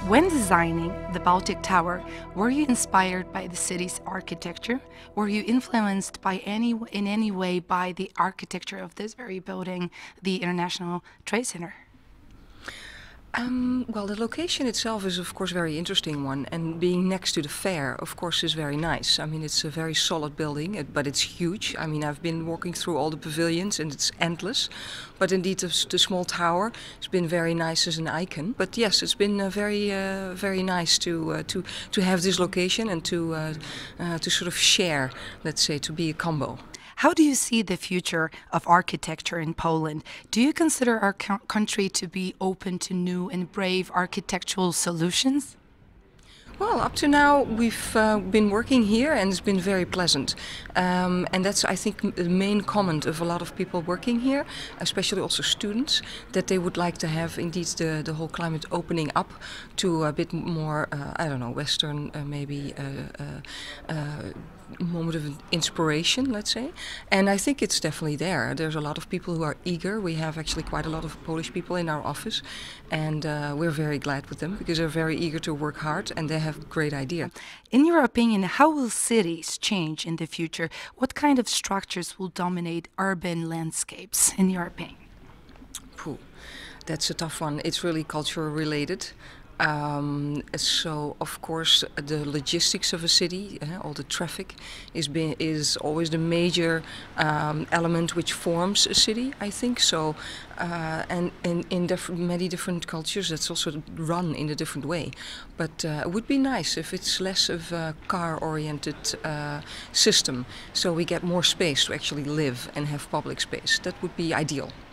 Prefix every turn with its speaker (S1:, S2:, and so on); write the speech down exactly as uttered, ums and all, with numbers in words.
S1: When designing the Baltic Tower, were you inspired by the city's architecture? Were you influenced by any in any way by the architecture of this very building, the International Trade Center?
S2: Um, well, the location itself is, of course, a very interesting one, and being next to the fair, of course, is very nice. I mean, it's a very solid building, it- but it's huge. I mean, I've been walking through all the pavilions, and it's endless. But indeed, the, s- the small tower has been very nice as an icon. But yes, it's been uh, very, uh, very nice to uh, to to have this location and to uh, uh, to sort of share, let's say, to be a combo.
S1: How do you see the future of architecture in Poland? Do you consider our co- country to be open to new and brave architectural solutions?
S2: Well, up to now, we've uh, been working here and it's been very pleasant. Um, and that's, I think, m- the main comment of a lot of people working here, especially also students, that they would like to have indeed the, the whole climate opening up to a bit more, uh, I don't know, Western, uh, maybe uh, uh, uh, moment of inspiration, let's say. And I think it's definitely there. There's a lot of people who are eager. We have actually quite a lot of Polish people in our office, and uh, we're very glad with them because they're very eager to work hard and they have great ideas.
S1: In your opinion, how will cities change in the future? What kind of structures will dominate urban landscapes, in your opinion?
S2: Phew, that's a tough one. It's really cultural related. Um, so of course the logistics of a city, uh, all the traffic, is be, is always the major um, element which forms a city. I think so, uh, and in, in different, many different cultures, that's also run in a different way. But uh, it would be nice if it's less of a car-oriented uh, system, so we get more space to actually live and have public space. That would be ideal.